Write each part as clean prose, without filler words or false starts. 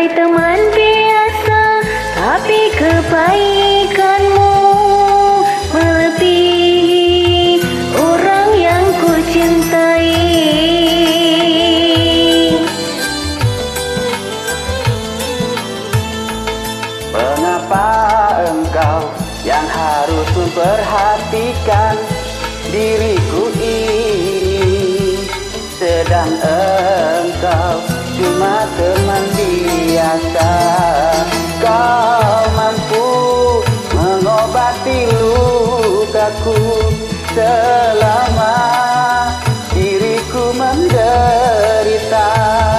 sebagai teman biasa, tapi kebaikanmu melebihi orang yang ku cintai. Mengapa engkau yang harus memperhatikan diriku ini, sedang engkau cuma teman biasa? Kau mampu mengobati lukaku selama diriku menderita,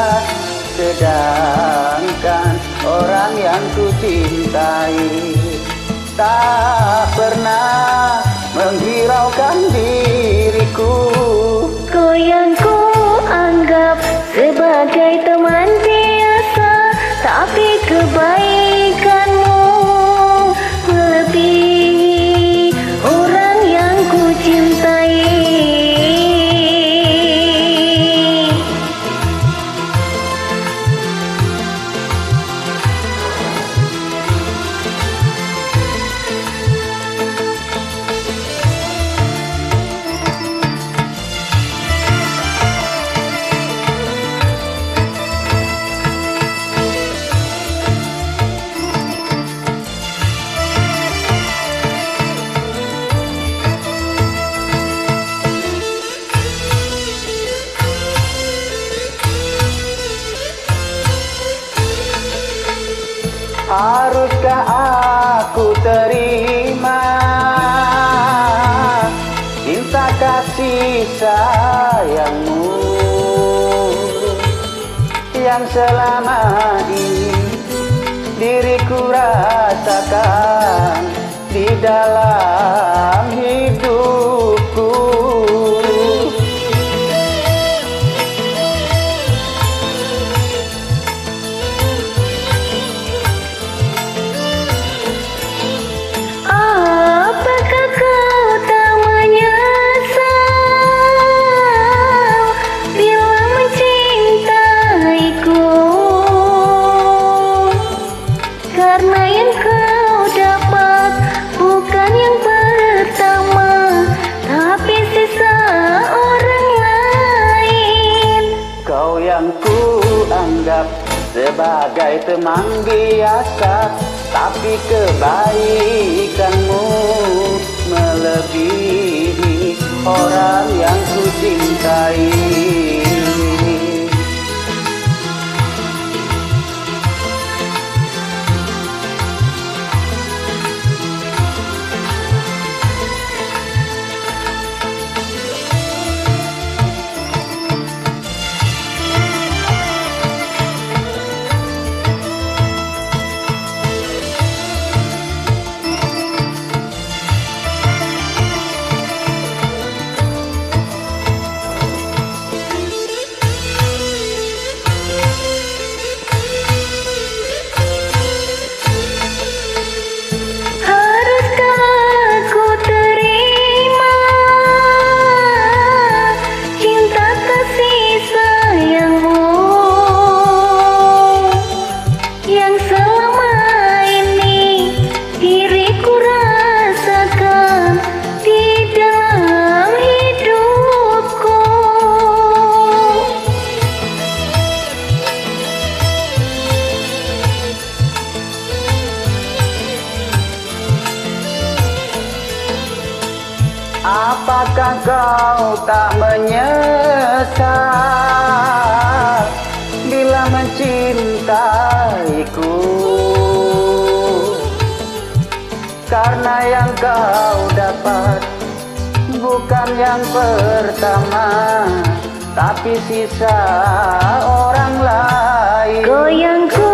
sedangkan orang yang ku cintai tak pernah menghiraukan diriku. Kau yang ku anggap sebagai teman biasa, tapi kebaikanmu melebihi orang yang ku cintai. Haruskah aku terima cinta kasih sayangmu yang selama ini diriku rasakan di dalam hidupku? Karena yang kau dapat bukan yang pertama, tapi sisa orang lain. Kau yang ku anggap sebagai teman biasa, tapi kebaikanmu melebihi orang yang ku cintai. Apakah kau tak menyesal bila mencintaiku? Karena yang kau dapat bukan yang pertama, tapi sisa orang lain. Kau yang ku